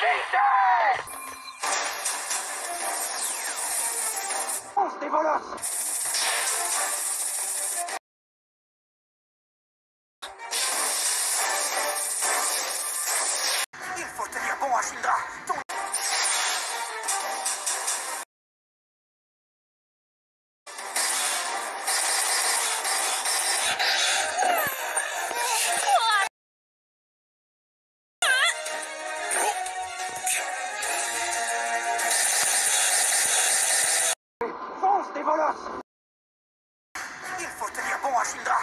Fonce des volos! Il faut tenir bon à Syndra. Fonce des volos! Il faut tenir bon à Syndra.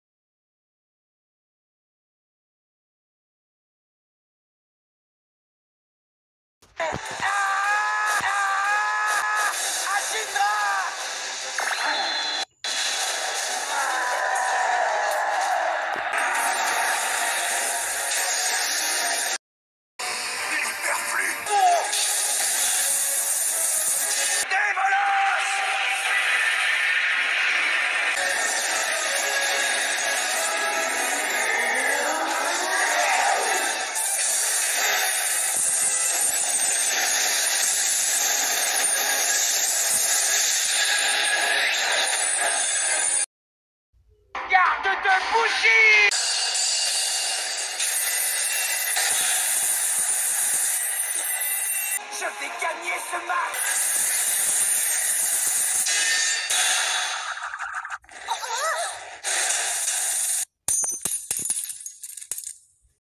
Garde de bougie! Je vais gagner ce match!